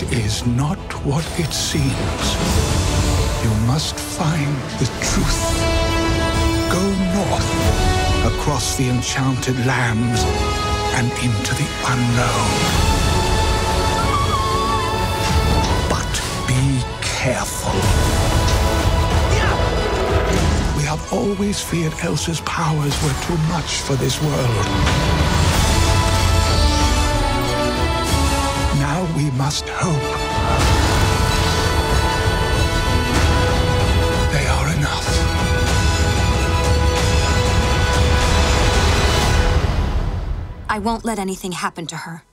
is not what it seems. You must find the truth. Go north, across the enchanted lands, and into the unknown. But be careful. We have always feared Elsa's powers were too much for this world. Now we must hope they are enough. I won't let anything happen to her.